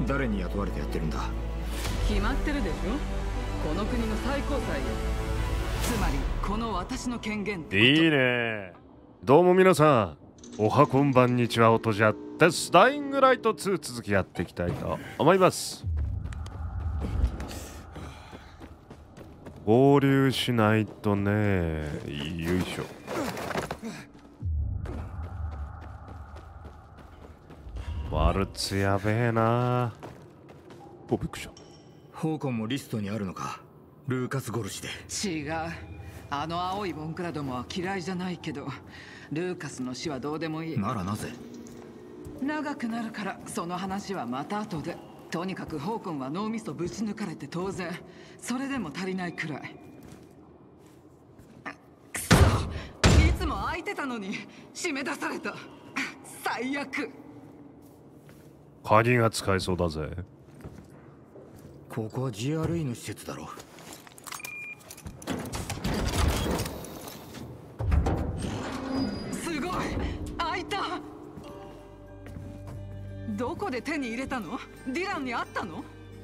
誰に雇われてやってるんだ？ 決まってるでしょ、この国の最高裁よ。つまりこの私の権限ってこと。 いいね。どうも皆さん、おはこんばんにちは、おとじゃです。ダイイングライト2続きやっていきたいと思います。合流しないとね。よいしょ。ワルツやべえな。お、びっくりした。 ホーコンもリストにあるのか？ルーカス殺しで。 違う。あの青いボンクラどもは嫌いじゃないけど、ルーカスの死はどうでもいい。 ならなぜ？ 長くなるから、その話はまた後で。とにかくホーコンは脳みそぶち抜かれて当然。それでも足りないくらい。くそ、いつも空いてたのに締め出された。最悪。 鍵が使えそうだぜ。 ここは GRE の施設だろ。 すごい、開いた。どこで手に入れたの？ディランに会ったの？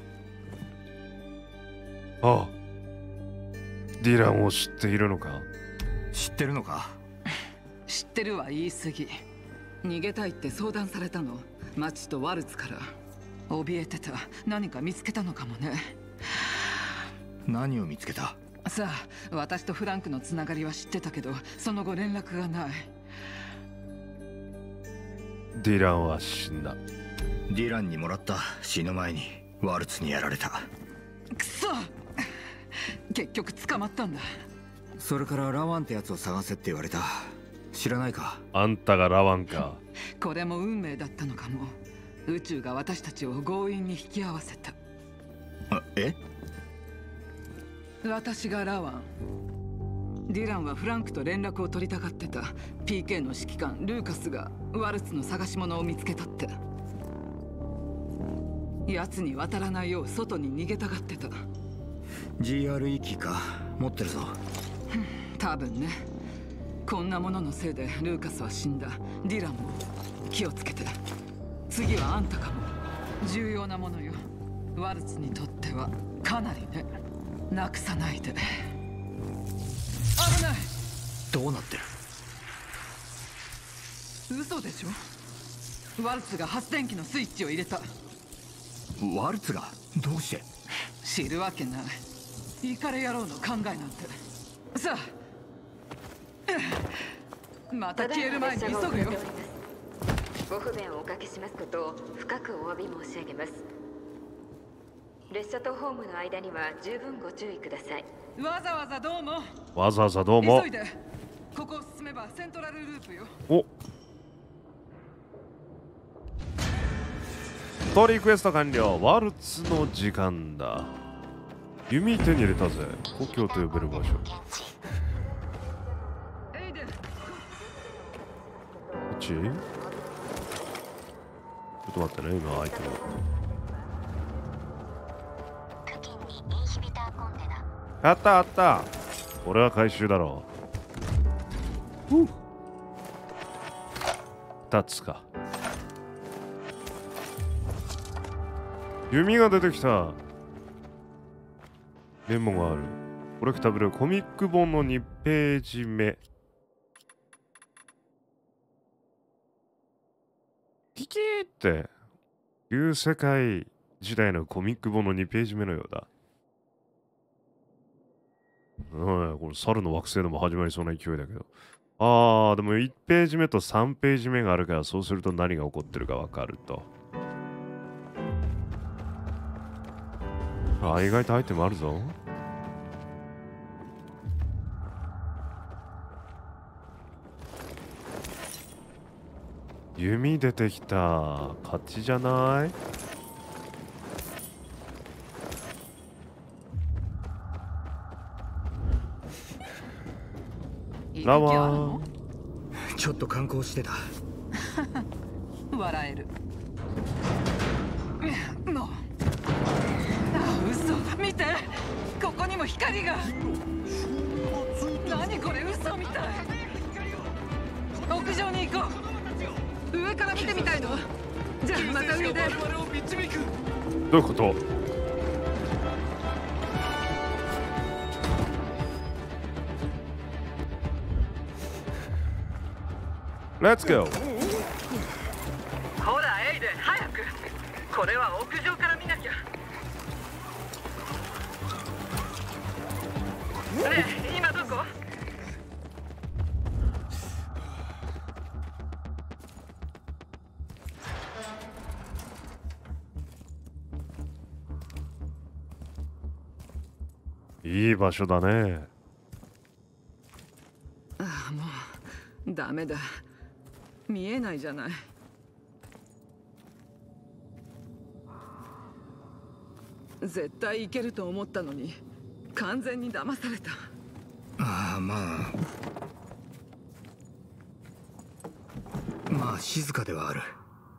ああ、ディランを知っているのか？ 知ってるのか？ 知ってるは言い過ぎ。逃げたいって相談されたの、マチとワルツから。怯えてた。何か見つけたのかもね。 何を見つけた？ さあ、私とフランクのつながりは知ってたけど、その後連絡がない。 ディランは死んだ。 ディランにもらった。死ぬ前にワルツにやられた。 くそ、結局捕まったんだ。 それからラワンってやつを探せって言われた。知らないか？ あんたがラワンか。 これも運命だったのかも。宇宙が私たちを強引に引き合わせた。 え？ 私がラワン。ディランはフランクと連絡を取りたがってた。 PK の指揮官ルーカスがワルツの探し物を見つけたって。奴に渡らないよう外に逃げたがってた。 GRE キーか持ってるぞ。 多分ね。こんなもののせいでルーカスは死んだ。ディランも気をつけて。次はあんたかも。重要なものよ、ワルツにとっては。かなりね。なくさないで。危ない。 どうなってる？ 嘘でしょ。ワルツが発電機のスイッチを入れた。 ワルツが？どうして？ 知るわけない。イカレ野郎の考えなんて。さあ、また消える前に急ぐよ。 ご不便をおかけしますことを深くお詫び申し上げます。列車とホームの間には十分ご注意ください。 わざわざどうも。 わざわざどうも。 急いで。ここを進めばセントラルループよ。 お、ストーリークエスト完了。ワルツの時間だ。弓手に入れたぜ。故郷と呼べる場所。こっち？ちょっと待ってね、今アイテム。あったあった。これは回収だろう。2つか。弓が出てきた。メモがある。コレクタブルコミック本の2ページ目。キキーって、旧世界時代のコミック本の2ページ目のようだ。これ猿の惑星でも始まりそうな勢いだけど。あー、でも1ページ目と3ページ目があるから、そうすると何が起こってるかわかると。あ、意外とアイテムあるぞ。弓出てきた。勝ちじゃない？ラワン。 ちょっと観光してた。 笑える。もう。あ、嘘。見て。ここにも光が。何これ、嘘みたい。屋上に行こう。上から見てみたいの？ じゃあまた上で。 どういうこと？レッツゴー。 ほらエイデン、早く。これは屋上から見なきゃ。ねえ、今どこ？ いい場所だね。 ああ、もうダメだ。見えないじゃない。絶対行けると思ったのに完全に騙された。 ああ、まあ静かではある。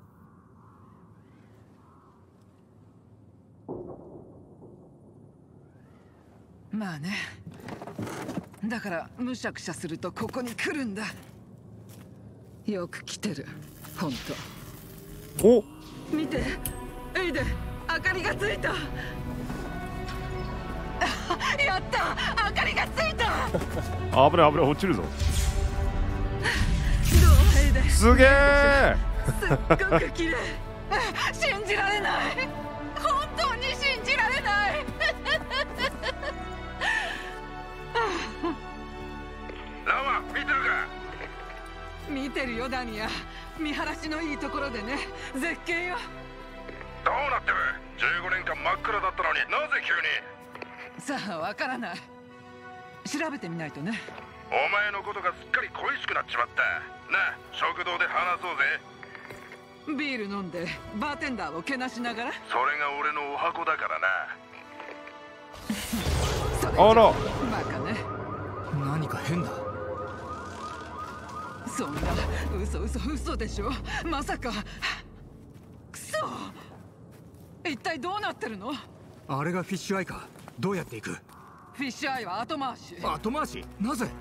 まあね。だからむしゃくしゃするとここに来るんだ。よく来てる、本当。 お、 見て、エイデン、明かりがついた。やった、明かりがついた。 危ない危ない、落ちるぞ。 どう、エイデン。 すげえ。 すっごく綺麗。信じられない。本当に信じられない。 ラマ、見てるか？ 見てるよダニア。見晴らしのいいところでね、絶景よ。 どうなってる？15年間真っ暗だったのになぜ急に？ さあ、わからない。調べてみないとね。 お前のことがすっかり恋しくなっちまった。なあ、食堂で話そうぜ。 ビール飲んでバーテンダーをけなしながら。 それが俺のお箱だからな。 それあら、 バカね。 何か変だ。 そんな嘘でしょ。まさか。くそ、一体どうなってるの？ あれがフィッシュアイか。どうやって行く？ フィッシュアイは後回し。 後回し？なぜ？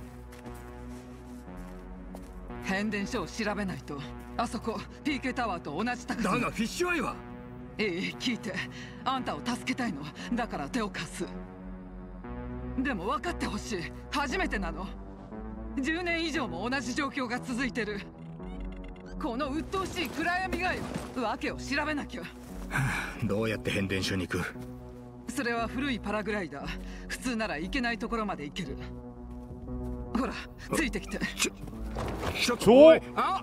変電所を調べないと。あそこ PK タワーと同じ高さ。 だがフィッシュアイは。 聞いて。あんたを助けたいの。だから手を貸す。でも分かってほしい。初めてなの。10年以上も同じ状況が続いてる。この鬱陶しい暗闇がよ。訳を調べなきゃ。 どうやって変電所に行く？ それは古いパラグライダー。普通なら行けないところまで行ける。ほら、ついてきて。 ちょあ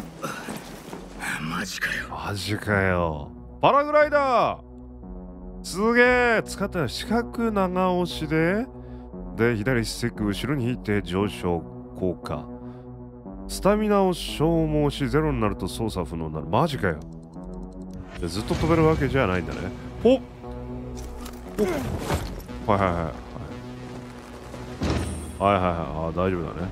マジかよ。 マジかよ。パラグライダーすげえ。使ったら四角長押しで左スティック後ろに引いて上昇効果。スタミナを消耗しゼロになると操作不能になる。マジかよ。ずっと飛べるわけじゃないんだね。ほっはいはいはいはいはいはいはい。あ、大丈夫だね。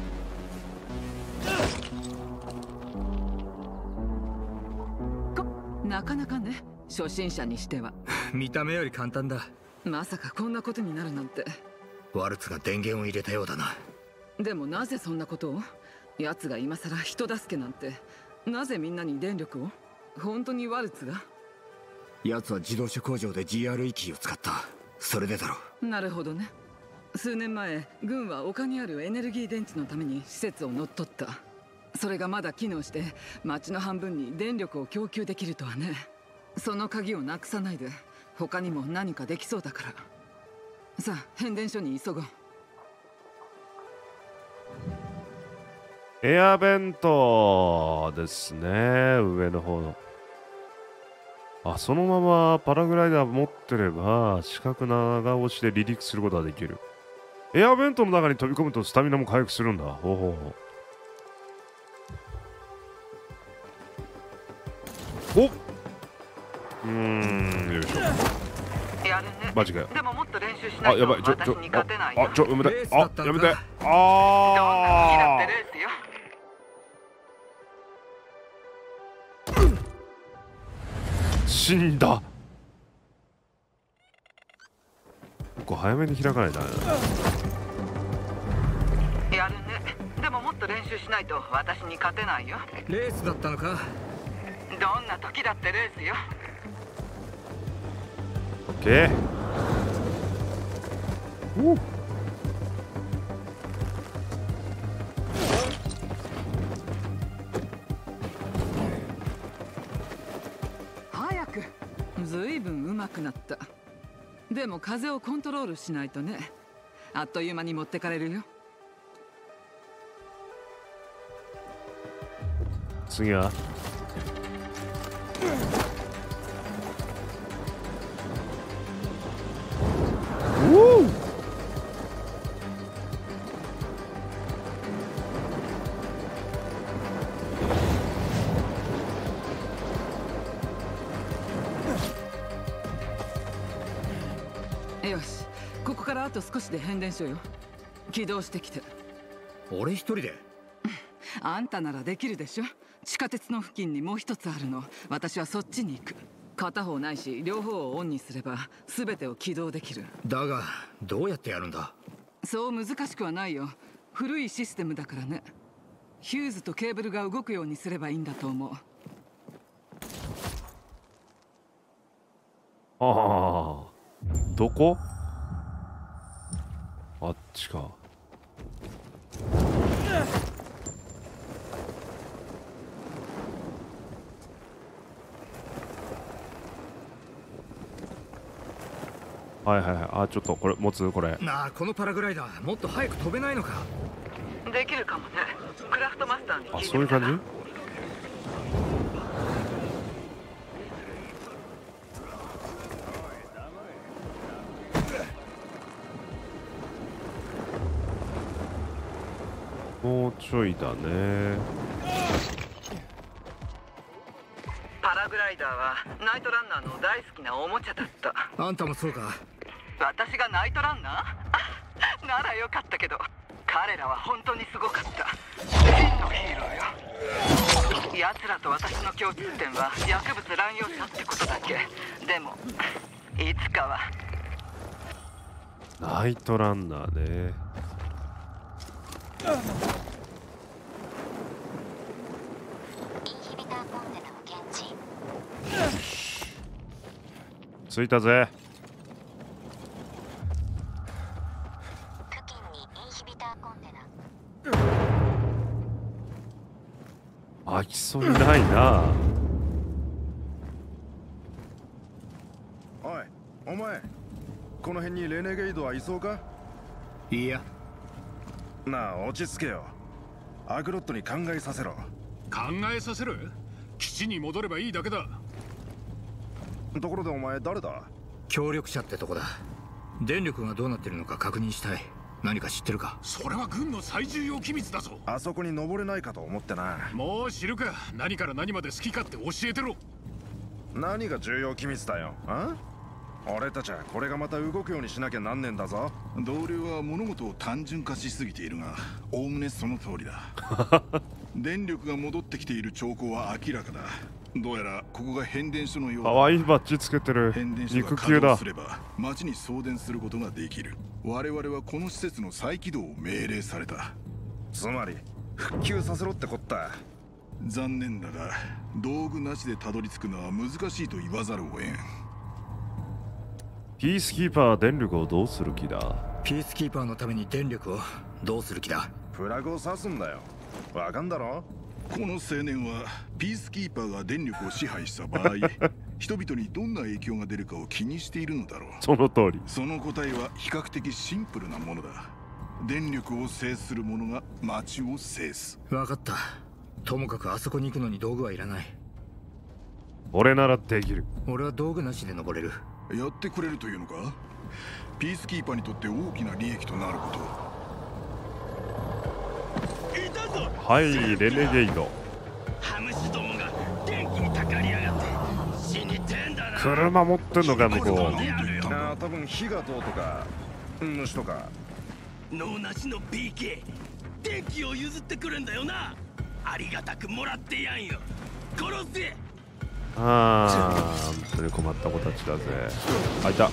なかなかね、初心者にしては。 見た目より簡単だ。 まさかこんなことになるなんて。 ワルツが電源を入れたようだな。 でもなぜそんなことを？奴が今さら人助けなんて。なぜみんなに電力を？本当にワルツが？ 奴は自動車工場で GRE キーを使った。それでだろう。なるほどね。数年前、軍は丘にあるエネルギー電池のために施設を乗っ取った。それがまだ機能して町の半分に電力を供給できるとはね。その鍵をなくさないで他にも何かできそうだから。さあ、変電所に急ごう。 エアベントですね。上の方の。あ、そのままパラグライダー持ってれば四角長押しで離陸することができる。エアベントの中に飛び込むとスタミナも回復するんだ。ほうほうほう。おっ、よいしょ。 やるね。 マジかよ。 でももっと練習しないと。 あ、やばい。 私に勝てないよ。 やめて。あ、やめて。 どんな好きだってレースよ。 死んだ。ここ早めに開かないとダメだ。 やるね。でももっと練習しないと私に勝てないよ。 レースだったのか。 どんな時だってレースよ。 オッケー。 早く。ずいぶん上手くなった。でも風をコントロールしないとね。あっという間に持ってかれるよ。 次はよし、ここからあと少しで変電所よ。起動してきて。 俺一人で？ あんたならできるでしょ。地下鉄の付近にもう一つあるの。私はそっちに行く。片方ないし両方をオンにすれば全てを起動できる。 だがどうやってやるんだ？ そう難しくはないよ。古いシステムだからね。ヒューズとケーブルが動くようにすればいいんだと思う。 ああ、どこ？あっちか。はいはいはい。あ、ちょっとこれ持つ？これなあ、このパラグライダーもっと早く飛べないのか？ できるかもね。クラフトマスターに聞いてみたら。 あ、そういう感じ？もうちょいだね。 パラグライダーはナイトランナーの大好きなおもちゃだった。 あんたもそうか？ 私がナイトランナー？ならよかったけど、彼らは本当にすごかった。真のヒーローよ。奴らと私の共通点は薬物乱用者ってことだけ。でもいつかは。 ナイトランナーね。着いたぜ。 付近にインヒビターコンテナ。 開きそうにないな。 おい、お前、この辺にレネゲイドはいそうか？ いや。 なあ、落ち着けよ。アグロットに考えさせろ。 考えさせる？基地に戻ればいいだけだ。 ところでお前誰だ？ 協力者ってとこだ。電力がどうなってるのか確認したい。何か知ってるか？ それは軍の最重要機密だぞ。 あそこに登れないかと思ってな。 もう知るか。何から何まで好き勝手教えてろ。 何が重要機密だよ。あ？俺たちはこれがまた動くようにしなきゃなんねんだぞ。 同僚は物事を単純化しすぎているが、おおむねその通りだ。電力が戻ってきている兆候は明らかだ。どうやらここが変電所のようだ。 かわいいバッジつけてる。 変電所が肉球だ稼働す。れば町に送電することができる。我々はこの施設の再起動を命令された。 つまり復旧させろってこった。 残念だが道具なしでたどり着くのは難しいと言わざるを得ん。 ピースキーパーは電力をどうする気だ？ ピースキーパーのために電力をどうする気だ？ フラグを刺すんだよ。わかんだろ？ この青年はピースキーパーが電力を支配した場合人々にどんな影響が出るかを気にしているのだろう。 その通り。 その答えは比較的シンプルなものだ。電力を制する者が町を制す。 分かった。ともかくあそこに行くのに道具はいらない。 俺ならできる。 俺は道具なしで登れる。 やってくれるというのか？ピースキーパーにとって大きな利益となること。 はい、レネゲイド。 ハムシどもが電気にたかりやがって死にてんだな。 車持ってんのか向こう。 なあ、多分火がどうとか虫とか。 脳なしの PK 電気を譲ってくれんだよな。ありがたくもらってやんよ。殺せ。 ああ、本当に困った子たちだぜ。あ、いた。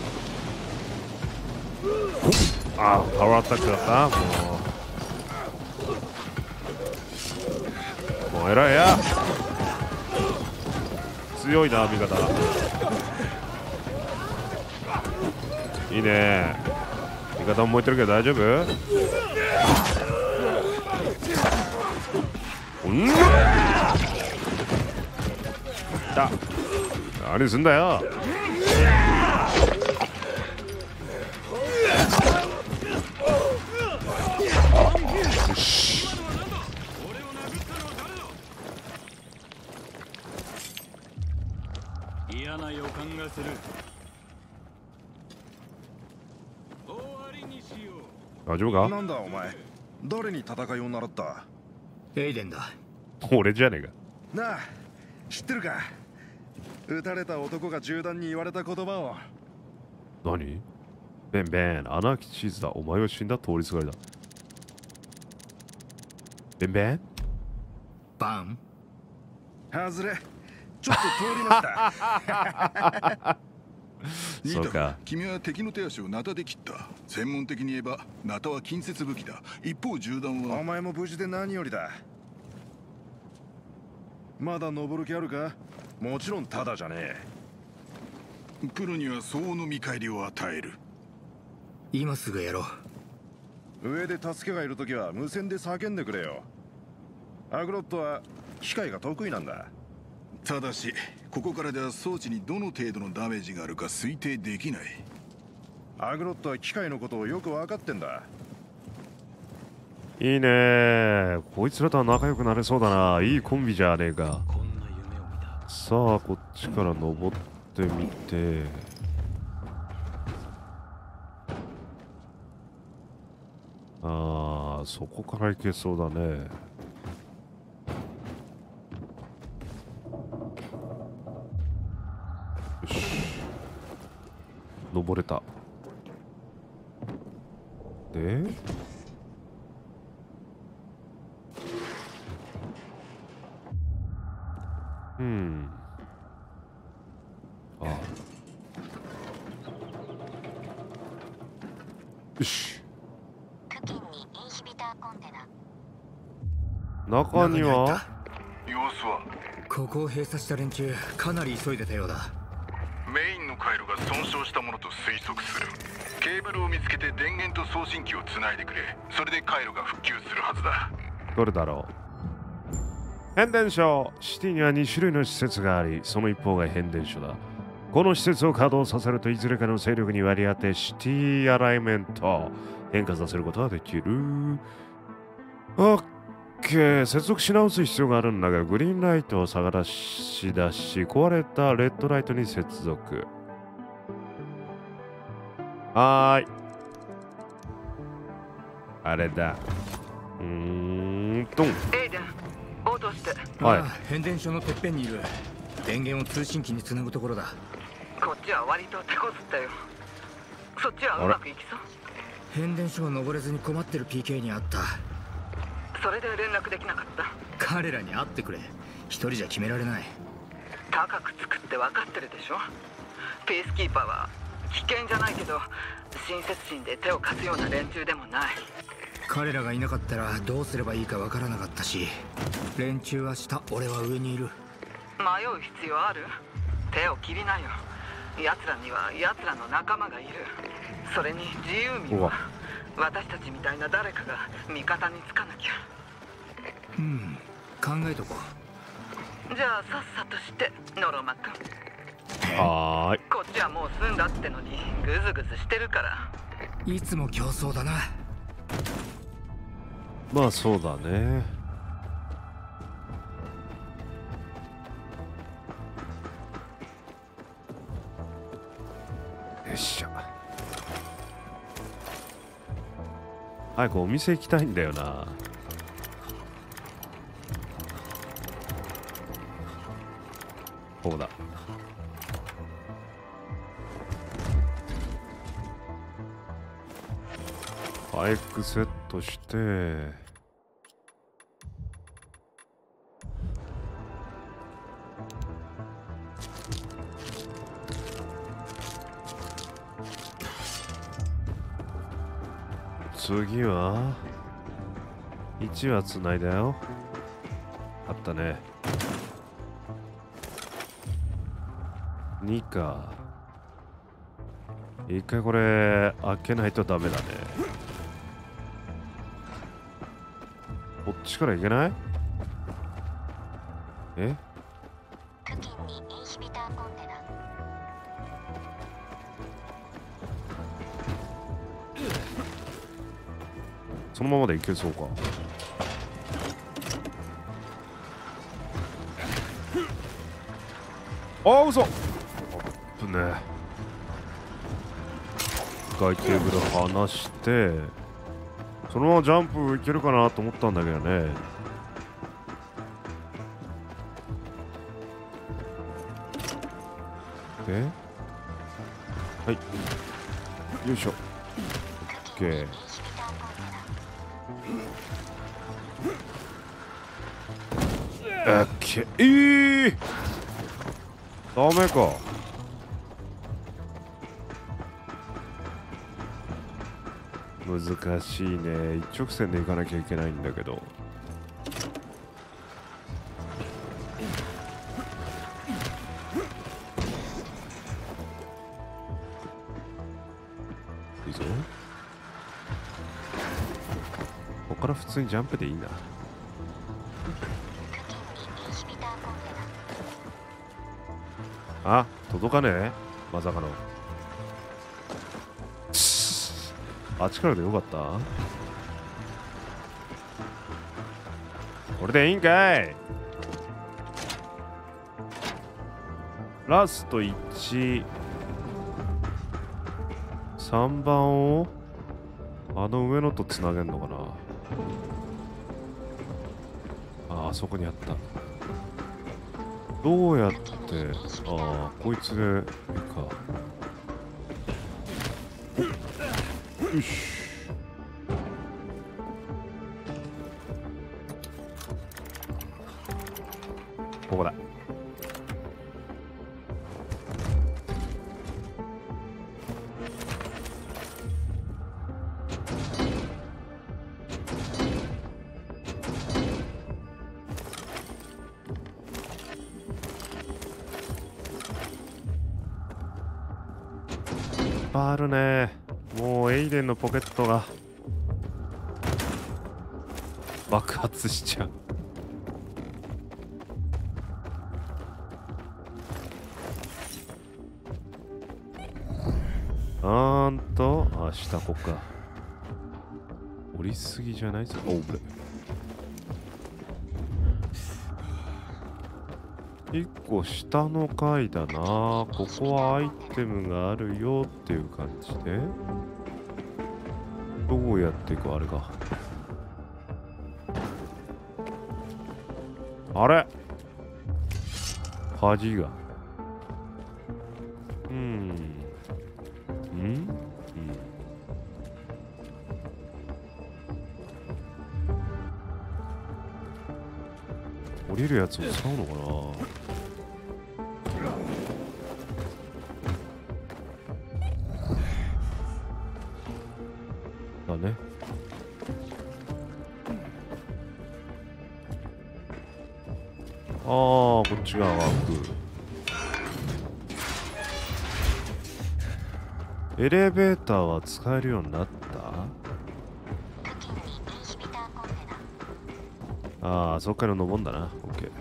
あー、パワーアタックだった。もう偉いや。 強いな味方。いいね。味方も燃えてるけど大丈夫？だ。何すんだよ。よし。 嫌な予感がする。終わりにしよう。 大丈夫か？ なんだお前、誰に戦いを習った？ エイデンだ。 俺じゃねえか。 なあ、知ってるか？撃たれた男が銃弾に言われた言葉を。 何？ベンベン、穴開きチーズだ。お前は死んだ通りすがりだ。ベンベン？ バン？ 外れ。ちょっと通りました。 そうか。 君は敵の手足をナタで切った。専門的に言えばナタは近接武器だ。一方銃弾は。 お前も無事で何よりだ。まだ登る気あるか？もちろんただじゃねえ。プロには相応の見返りを与える。 今すぐやろう。上で助けがいるときは無線で叫んでくれよ。アグロットは機械が得意なんだ。 ただしここからでは装置にどの程度のダメージがあるか推定できない。 アグロットは機械のことをよく分かってんだ。 いいね。こいつらとは仲良くなれそうだな。いいコンビじゃねえか。さあこっちから登ってみて、ああそこから行けそうだね。よし、登れた。でああ、よし。 付近にインヒビターコンテナ。 中には様子は？ ここを閉鎖した連中かなり急いでたようだ。 メインの回路が損傷したものと推測する。ケーブルを見つけて電源と送信機をつないでくれ。それで回路が復旧するはずだ。 どれだろう。変電所。シティには2種類の施設があり、その一方が変電所だ。この施設を稼働させるといずれかの勢力に割り当てシティアライメント変化させることができる。オッケー。接続し直す必要があるんだが、グリーンライトを探し出し壊れたレッドライトに接続。はーい、あれだ。エイデン応答して。 はい。 変電所のてっぺんにいる。電源を通信機につなぐところだ。 こっちは割と手こずったよ。そっちはうまくいきそう？ 変電所を登れずに困ってる PK に会った。 それで連絡できなかった。 彼らに会ってくれ。一人じゃ決められない。 高くつくって分かってるでしょ。ペースキーパーは危険じゃないけど親切心で手を貸すような連中でもない。 彼らがいなかったらどうすればいいか分からなかったし、連中は下、俺は上にいる。 迷う必要ある？手を切りなよ。奴らには奴らの仲間がいる。それに自由民は私たちみたいな誰かが味方につかなきゃ。 考えとこう。じゃあさっさとしてノロマ君。 はーい。 こっちはもう済んだってのにグズグズしてるから。 いつも競争だな。 まあそうだね。よっしゃ。早くお店行きたいんだよな。ここだ。バイクセットして次は1はつないだよ。あったね。 2か。一回これ開けないとダメだね。こっちからいけない？え？ 付近にインヒビターコンテナ。 そのままでいけそうか。ああ、嘘。あぶねえ。赤いテーブル離して、そのままジャンプいけるかなと思ったんだけどね。で、はい。よいしょ。オッケー。オッケー。ダメか。難しいね。一直線で行かなきゃいけないんだけど。いいぞ。ここから普通にジャンプでいいな。あ、届かねえ、まさかの。あっちからでよかった。これでいいんかい。ラスト1、3番をあの上のとつなげんのかな。あ、あそこにあった。どうやって、ああ、こいつでいいか。よし。ここだ。あるね。もうエイデンのポケットが爆発しちゃう。あ、下こか。降りすぎじゃないぞ。おう、これ一個下の階だな。ここはアイテムがあるよっていう感じで、どうやっていくあれか。あれ、鍵が。降りるやつを使うのかな。だね。ああ、こっち側が開く。エレベーターは使えるようになった？ああ、そっから登んだな。オッケー。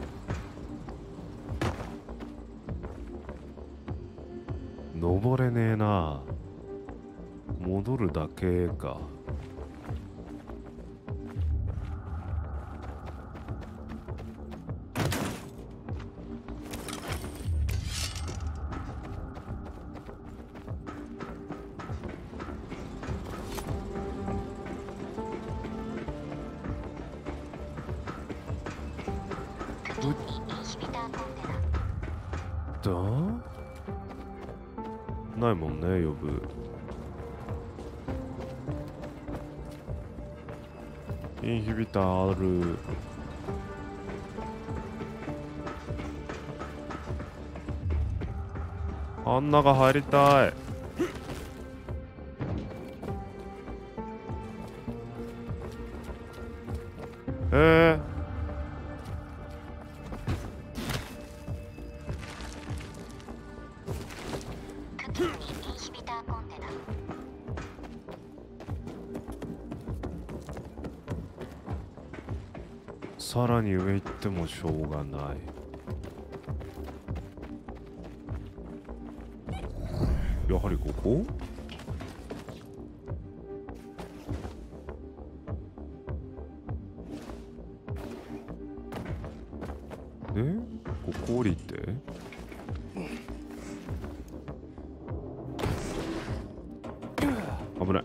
登れねえな。戻るだけか。ないもんね、呼ぶ。インヒビターある。あん中入りたい。 時にインヒビターコンテナ。 さらに上行ってもしょうがない。やはりここ？ここ降りて？危ない。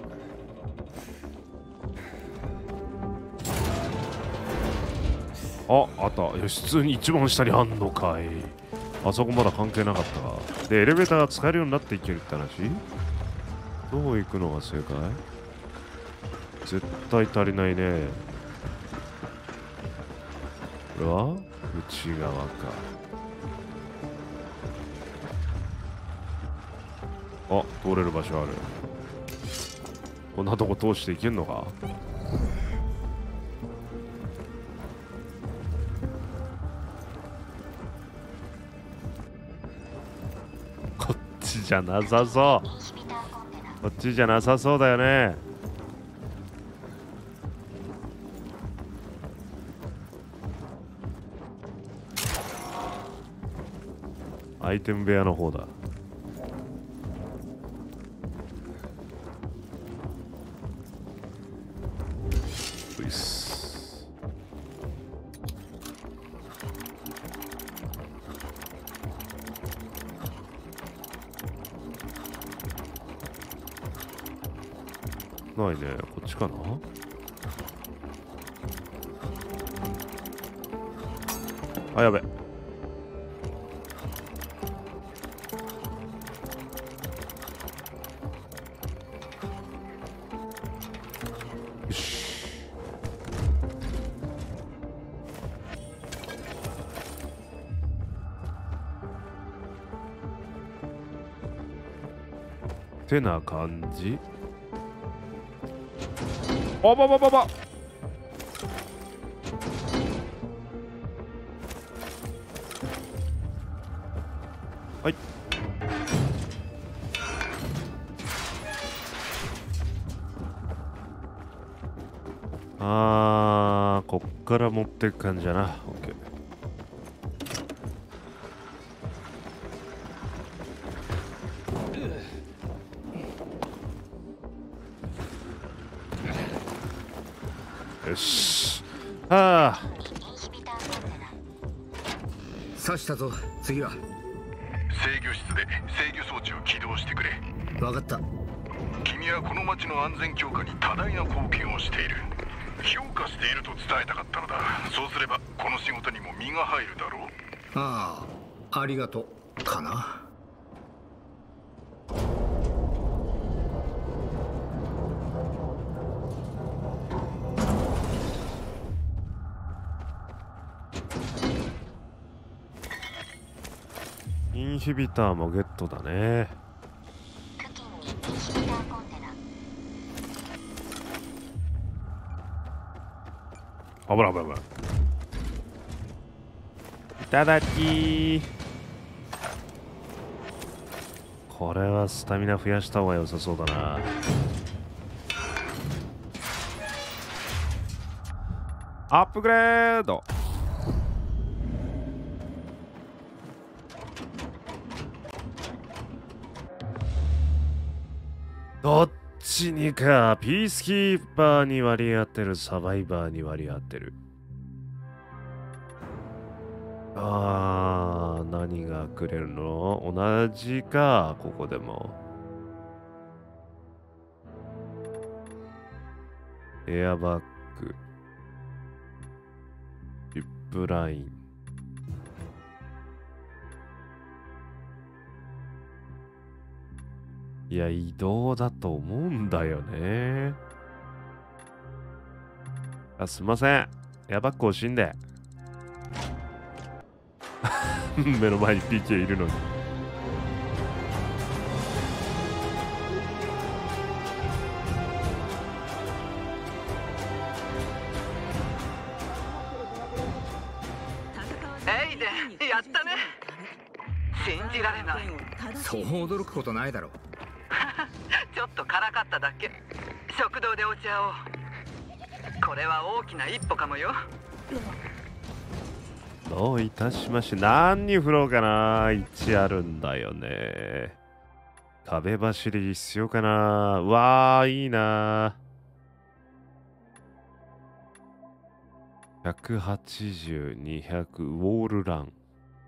あった。よし、普通に一番下にあんのかい。あそこまだ関係なかったか。で、エレベーターが使えるようになっていけるって話？どう行くのが正解？絶対足りないね。これは内側か。あ、通れる場所ある。こんなとこ通していけんのか？こっちじゃなさそう。こっちじゃなさそうだよね。アイテム部屋の方だ。ういっす。ないね。こっちかな？あ、やべ。てな感じ。あばばばば。はい。こっから持ってく感じだな。オッケー。よし。 刺したぞ。次は制御室で制御装置を起動してくれ。 分かった。 君はこの町の安全強化に多大な貢献をしている。評価していると伝えたかったのだ。そうすればこの仕事にも身が入るだろう。 ああ、ありがとうかな。 インヒビターもゲットだね。 付近にインヒビターコンテナ。 危ない危ない危ない。いただき。これはスタミナ増やした方が良さそうだな。アップグレード。どっちにか。ピースキーパーに割り当てる、サバイバーに割り当てる。何がくれるの？同じか、ここでも。エアバッグ。ジップライン。いや、移動だと思うんだよね。すいません。エアバッグ欲しいんで。目の前に PK いるのに。 エイデン、やったね。 信じられない。 そう驚くことないだろう。 ちょっとからかっただけ。食堂でお茶を。これは大きな一歩かもよ。 どういたしまして。何に振ろうかな。1あるんだよね。壁走り必要かな。うわー、いいな。180、200、ウォールラン。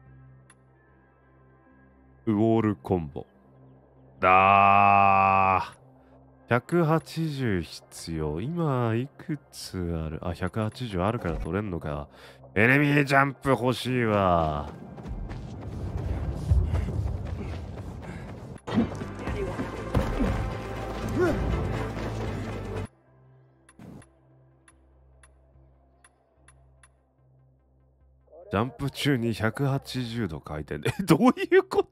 ウォールコンボ。180必要。今、いくつある？あ、180あるから取れんのか。エネミージャンプ欲しいわ。ジャンプ中に180度回転で。どういうこと？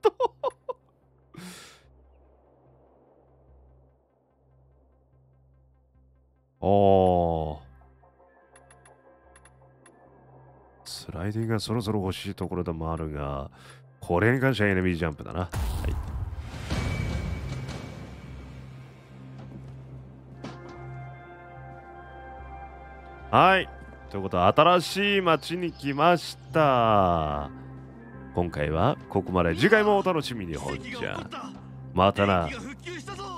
スライディングがそろそろ欲しいところでもあるが、これに関してはエネミージャンプだな。はい。はい。ということは、新しい街に来ました。今回はここまで。次回もお楽しみに。ほんじゃ。またな。 復旧したぞ。